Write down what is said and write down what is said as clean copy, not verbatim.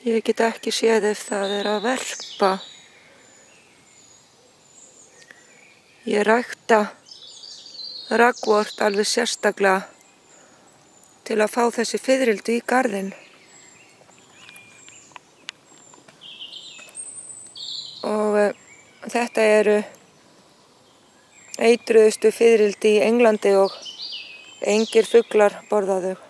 Ég get ekki séð ef það að verpa. Ég rækta ragvort alveg sérstaklega til að fá þessi fiðrildi í garðinn. Og þetta eru eitruðustu fiðrildi í Englandi og engir fuglar borða þau.